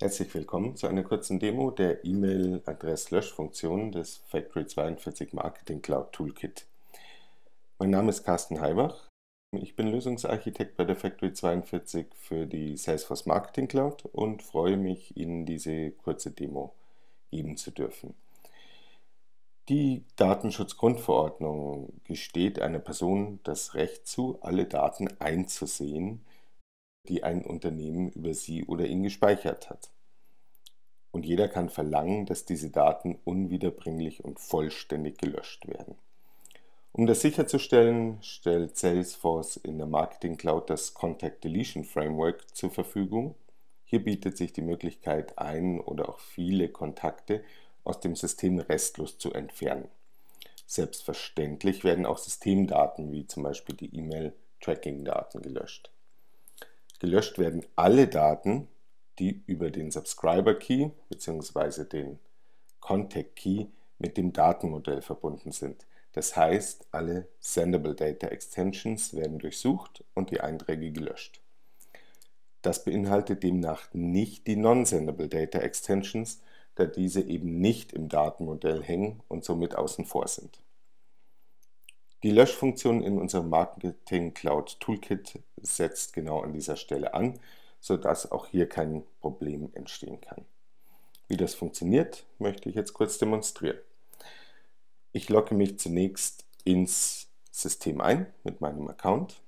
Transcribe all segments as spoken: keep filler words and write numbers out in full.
Herzlich willkommen zu einer kurzen Demo der E-Mail-Adress-Löschfunktion des Factory zweiundvierzig Marketing Cloud Toolkit. Mein Name ist Carsten Heibach. Ich bin Lösungsarchitekt bei der Factory zweiundvierzig für die Salesforce Marketing Cloud und freue mich, Ihnen diese kurze Demo geben zu dürfen. Die Datenschutzgrundverordnung gesteht einer Person das Recht zu, alle Daten einzusehen, die ein Unternehmen über sie oder ihn gespeichert hat. Und jeder kann verlangen, dass diese Daten unwiederbringlich und vollständig gelöscht werden. Um das sicherzustellen, stellt Salesforce in der Marketing Cloud das Contact Deletion Framework zur Verfügung. Hier bietet sich die Möglichkeit, ein oder auch viele Kontakte aus dem System restlos zu entfernen. Selbstverständlich werden auch Systemdaten wie zum Beispiel die E-Mail-Tracking-Daten gelöscht. Gelöscht werden alle Daten, die über den Subscriber Key bzw. den Contact Key mit dem Datenmodell verbunden sind. Das heißt, alle Sendable Data Extensions werden durchsucht und die Einträge gelöscht. Das beinhaltet demnach nicht die Non-Sendable Data Extensions, da diese eben nicht im Datenmodell hängen und somit außen vor sind. Die Löschfunktion in unserem Marketing Cloud Toolkit setzt genau an dieser Stelle an, sodass auch hier kein Problem entstehen kann. Wie das funktioniert, möchte ich jetzt kurz demonstrieren. Ich logge mich zunächst ins System ein mit meinem Account.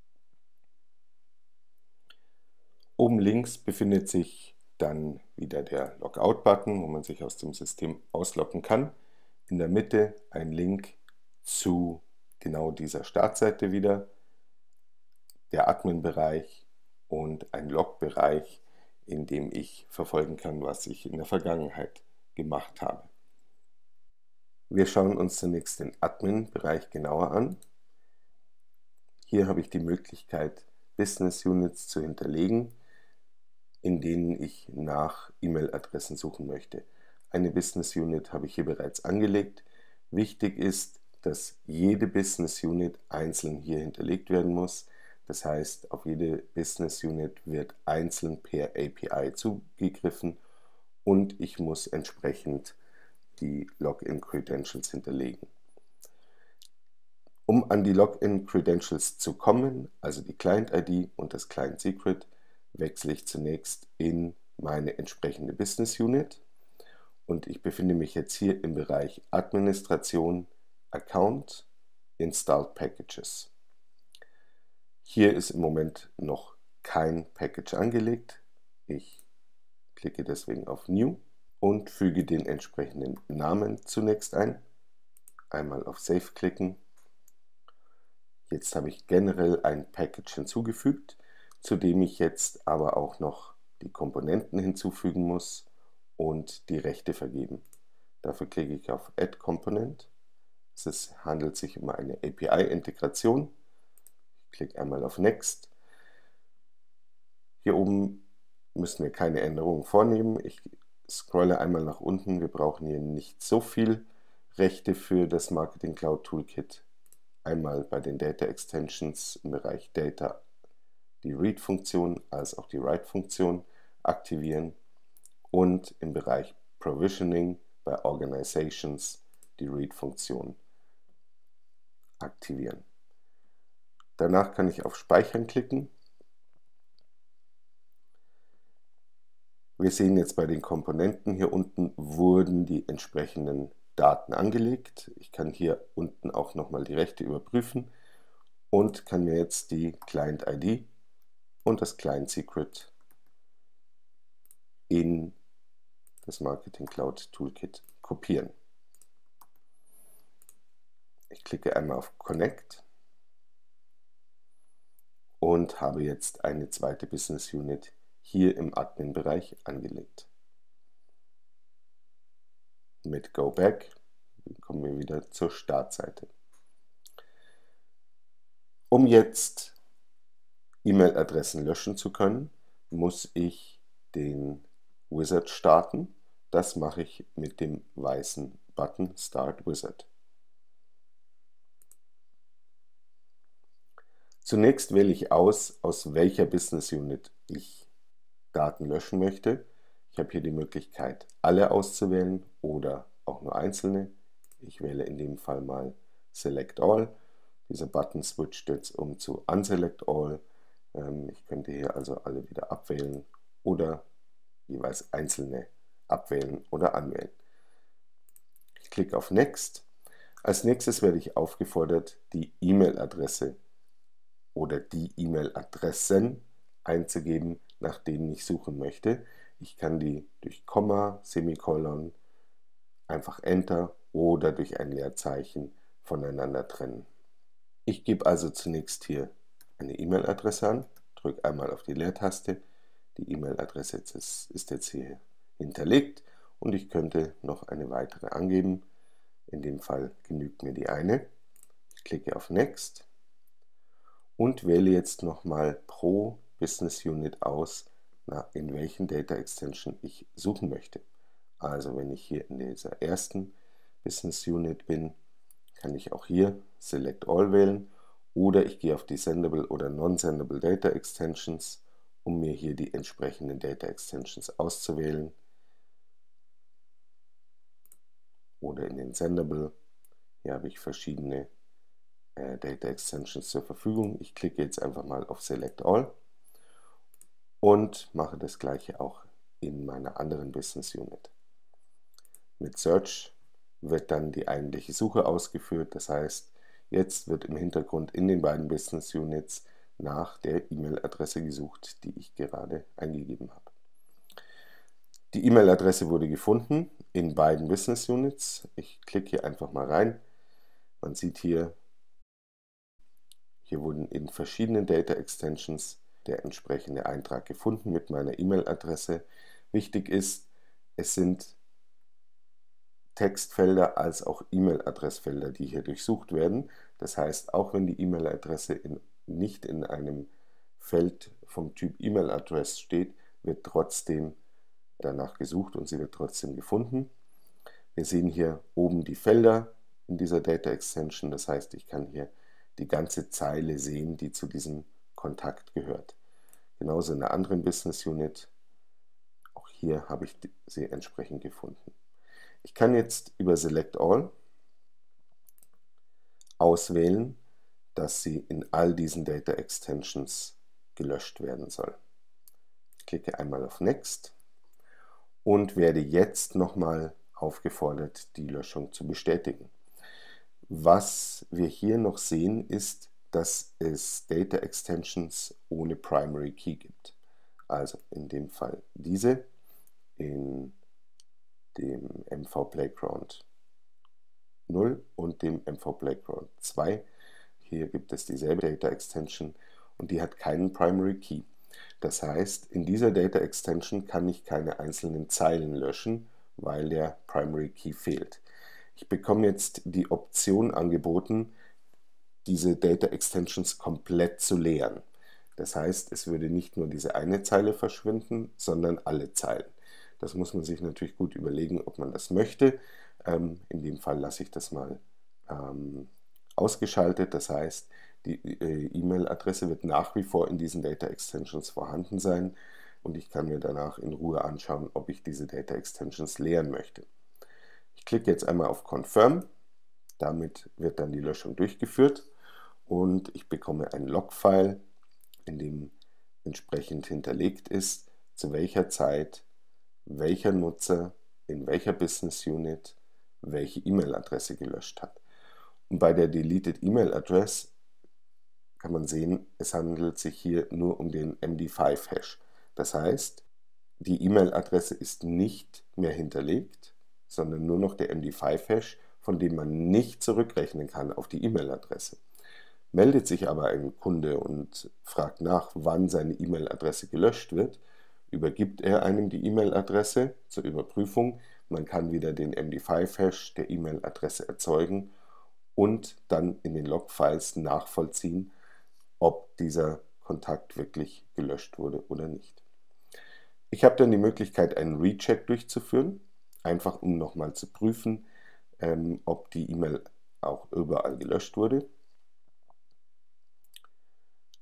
Oben links befindet sich dann wieder der Logout-Button, wo man sich aus dem System ausloggen kann. In der Mitte ein Link zu genau dieser Startseite wieder, der Admin-Bereich und ein Log-Bereich, in dem ich verfolgen kann, was ich in der Vergangenheit gemacht habe. Wir schauen uns zunächst den Admin-Bereich genauer an. Hier habe ich die Möglichkeit, Business Units zu hinterlegen, in denen ich nach E-Mail-Adressen suchen möchte. Eine Business Unit habe ich hier bereits angelegt. Wichtig ist, dass jede Business Unit einzeln hier hinterlegt werden muss. Das heißt, auf jede Business Unit wird einzeln per A P I zugegriffen und ich muss entsprechend die Login-Credentials hinterlegen. Um an die Login-Credentials zu kommen, also die Client-I D und das Client-Secret, wechsle ich zunächst in meine entsprechende Business Unit und ich befinde mich jetzt hier im Bereich Administration, Account, Installed Packages. Hier ist im Moment noch kein Package angelegt. Ich klicke deswegen auf New und füge den entsprechenden Namen zunächst ein. Einmal auf Save klicken. Jetzt habe ich generell ein Package hinzugefügt, zu dem ich jetzt aber auch noch die Komponenten hinzufügen muss und die Rechte vergeben. Dafür klicke ich auf Add Component. Es handelt sich um eine A P I-Integration. Ich klicke einmal auf Next. Hier oben müssen wir keine Änderungen vornehmen. Ich scrolle einmal nach unten. Wir brauchen hier nicht so viel Rechte für das Marketing Cloud Toolkit. Einmal bei den Data Extensions im Bereich Data die Read-Funktion als auch die Write-Funktion aktivieren und im Bereich Provisioning bei Organizations die Read-Funktion aktivieren. Danach kann ich auf Speichern klicken. Wir sehen jetzt bei den Komponenten hier unten wurden die entsprechenden Daten angelegt. Ich kann hier unten auch nochmal die Rechte überprüfen und kann mir jetzt die Client-I D und das Client-Secret in das Marketing Cloud Toolkit kopieren. Ich klicke einmal auf Connect und habe jetzt eine zweite Business Unit hier im Admin-Bereich angelegt. Mit Go Back kommen wir wieder zur Startseite. Um jetzt E-Mail-Adressen löschen zu können, muss ich den Wizard starten. Das mache ich mit dem weißen Button Start Wizard. Zunächst wähle ich aus, aus welcher Business Unit ich Daten löschen möchte. Ich habe hier die Möglichkeit, alle auszuwählen oder auch nur einzelne. Ich wähle in dem Fall mal Select All. Dieser Button switcht jetzt um zu Unselect All. Ähm, ich könnte hier also alle wieder abwählen oder jeweils einzelne abwählen oder anwählen. Ich klicke auf Next. Als nächstes werde ich aufgefordert, die E-Mail-Adresse oder die E-Mail-Adressen einzugeben, nach denen ich suchen möchte. Ich kann die durch Komma, Semikolon, einfach Enter oder durch ein Leerzeichen voneinander trennen. Ich gebe also zunächst hier eine E-Mail-Adresse an, drücke einmal auf die Leertaste. Die E-Mail-Adresse ist, ist jetzt hier hinterlegt und ich könnte noch eine weitere angeben. In dem Fall genügt mir die eine. Ich klicke auf Next und wähle jetzt nochmal pro Business Unit aus, in welchen Data Extension ich suchen möchte. Also wenn ich hier in dieser ersten Business Unit bin, kann ich auch hier Select All wählen oder ich gehe auf die Sendable oder Non-Sendable Data Extensions, um mir hier die entsprechenden Data Extensions auszuwählen. Oder in den Sendable. Hier habe ich verschiedene äh, Data Extensions zur Verfügung. Ich klicke jetzt einfach mal auf Select All und mache das gleiche auch in meiner anderen Business Unit. Mit Search wird dann die eigentliche Suche ausgeführt. Das heißt, jetzt wird im Hintergrund in den beiden Business Units nach der E-Mail-Adresse gesucht, die ich gerade eingegeben habe. Die E-Mail-Adresse wurde gefunden in beiden Business Units. Ich klicke hier einfach mal rein. Man sieht hier, hier wurden in verschiedenen Data Extensions der entsprechende Eintrag gefunden mit meiner E-Mail-Adresse. Wichtig ist, es sind Textfelder als auch E-Mail-Adressfelder, die hier durchsucht werden. Das heißt, auch wenn die E-Mail-Adresse in, nicht in einem Feld vom Typ E-Mail-Adress steht, wird trotzdem danach gesucht und sie wird trotzdem gefunden. Wir sehen hier oben die Felder in dieser Data Extension. Das heißt, ich kann hier die ganze Zeile sehen, die zu diesem Kontakt gehört. Genauso in einer anderen Business Unit. Auch hier habe ich sie entsprechend gefunden. Ich kann jetzt über Select All auswählen, dass sie in all diesen Data Extensions gelöscht werden soll. Ich klicke einmal auf Next und werde jetzt nochmal aufgefordert, die Löschung zu bestätigen. Was wir hier noch sehen, ist, dass es Data Extensions ohne Primary Key gibt. Also in dem Fall diese, in dem M V Playground null und dem M V Playground zwei. Hier gibt es dieselbe Data Extension und die hat keinen Primary Key. Das heißt, in dieser Data Extension kann ich keine einzelnen Zeilen löschen, weil der Primary Key fehlt. Ich bekomme jetzt die Option angeboten, diese Data Extensions komplett zu leeren. Das heißt, es würde nicht nur diese eine Zeile verschwinden, sondern alle Zeilen. Das muss man sich natürlich gut überlegen, ob man das möchte. Ähm, in dem Fall lasse ich das mal ähm, ausgeschaltet. Das heißt, die äh, E-Mail-Adresse wird nach wie vor in diesen Data Extensions vorhanden sein und ich kann mir danach in Ruhe anschauen, ob ich diese Data Extensions leeren möchte. Ich klicke jetzt einmal auf Confirm. Damit wird dann die Löschung durchgeführt und ich bekomme ein Log-File, in dem entsprechend hinterlegt ist, zu welcher Zeit welcher Nutzer in welcher Business Unit welche E-Mail-Adresse gelöscht hat. Und bei der Deleted E-Mail Address kann man sehen, es handelt sich hier nur um den M D fünf Hash. Das heißt, die E-Mail-Adresse ist nicht mehr hinterlegt, sondern nur noch der M D fünf Hash, von dem man nicht zurückrechnen kann auf die E-Mail-Adresse. Meldet sich aber ein Kunde und fragt nach, wann seine E-Mail-Adresse gelöscht wird, übergibt er einem die E-Mail-Adresse zur Überprüfung. Man kann wieder den M D fünf Hash der E-Mail-Adresse erzeugen und dann in den Log-Files nachvollziehen, ob dieser Kontakt wirklich gelöscht wurde oder nicht. Ich habe dann die Möglichkeit, einen Recheck durchzuführen, einfach um nochmal zu prüfen, ähm, ob die E-Mail auch überall gelöscht wurde.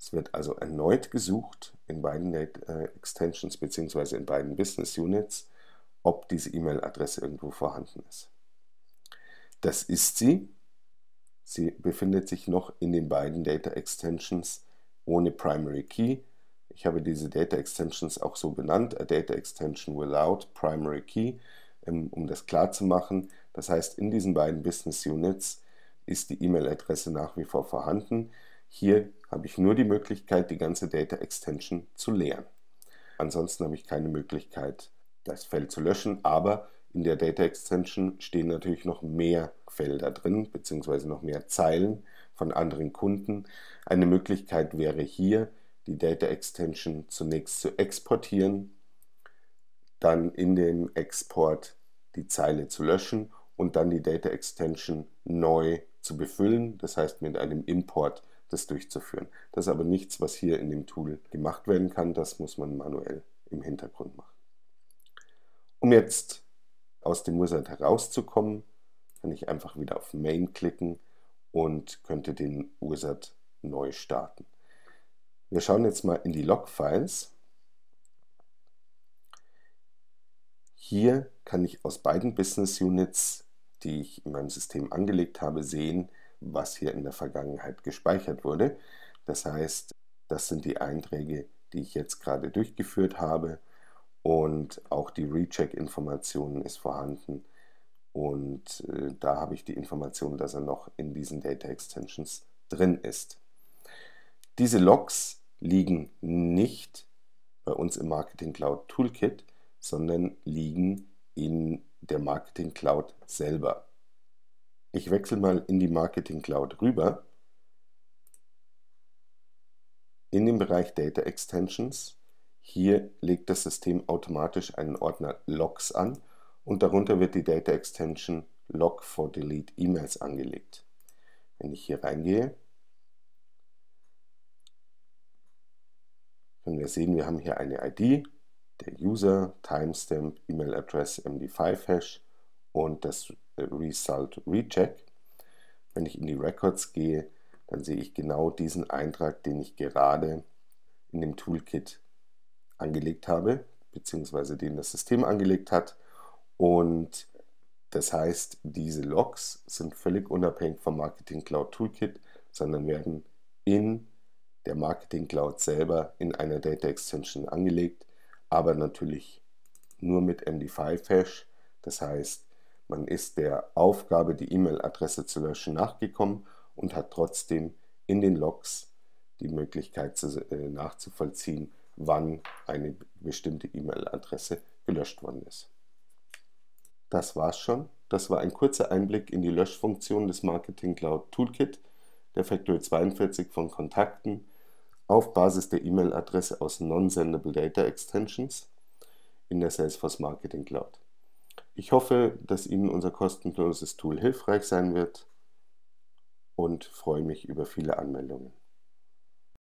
Es wird also erneut gesucht in beiden Data Extensions bzw. in beiden Business Units, ob diese E-Mail-Adresse irgendwo vorhanden ist. Das ist sie. Sie befindet sich noch in den beiden Data Extensions ohne Primary Key. Ich habe diese Data Extensions auch so benannt, a Data Extension without Primary Key, um das klar zu machen. Das heißt, in diesen beiden Business Units ist die E-Mail-Adresse nach wie vor vorhanden. Hier habe ich nur die Möglichkeit, die ganze Data Extension zu leeren. Ansonsten habe ich keine Möglichkeit, das Feld zu löschen, aber in der Data Extension stehen natürlich noch mehr Felder drin, beziehungsweise noch mehr Zeilen von anderen Kunden. Eine Möglichkeit wäre hier, die Data Extension zunächst zu exportieren, dann in dem Export die Zeile zu löschen und dann die Data Extension neu zu befüllen, das heißt mit einem Import das durchzuführen. Das ist aber nichts, was hier in dem Tool gemacht werden kann, das muss man manuell im Hintergrund machen. Um jetzt aus dem Wizard herauszukommen, kann ich einfach wieder auf Main klicken und könnte den Wizard neu starten. Wir schauen jetzt mal in die Log-Files. Hier kann ich aus beiden Business Units, die ich in meinem System angelegt habe, sehen, was hier in der Vergangenheit gespeichert wurde. Das heißt, das sind die Einträge, die ich jetzt gerade durchgeführt habe. Und auch die Recheck-Informationen ist vorhanden und äh, da habe ich die Information, dass er noch in diesen Data Extensions drin ist. Diese Logs liegen nicht bei uns im Marketing Cloud Toolkit, sondern liegen in der Marketing Cloud selber. Ich wechsle mal in die Marketing Cloud rüber. In dem Bereich Data Extensions. Hier legt das System automatisch einen Ordner Logs an und darunter wird die Data Extension Log for Delete E-Mails angelegt. Wenn ich hier reingehe, können wir sehen, wir haben hier eine I D, der User, Timestamp, E-Mail-Address, M D fünf Hash und das Result Recheck. Wenn ich in die Records gehe, dann sehe ich genau diesen Eintrag, den ich gerade in dem Toolkit angelegt habe, beziehungsweise den das System angelegt hat. Und das heißt, diese Logs sind völlig unabhängig vom Marketing Cloud Toolkit, sondern werden in der Marketing Cloud selber in einer Data Extension angelegt, aber natürlich nur mit M D fünf Hash. Das heißt, man ist der Aufgabe, die E-Mail-Adresse zu löschen, nachgekommen und hat trotzdem in den Logs die Möglichkeit zu, äh, nachzuvollziehen, wann eine bestimmte E-Mail-Adresse gelöscht worden ist. Das war's schon. Das war ein kurzer Einblick in die Löschfunktion des Marketing Cloud Toolkit der Factory zweiundvierzig von Kontakten auf Basis der E-Mail-Adresse aus Non-Sendable Data Extensions in der Salesforce Marketing Cloud. Ich hoffe, dass Ihnen unser kostenloses Tool hilfreich sein wird und freue mich über viele Anmeldungen.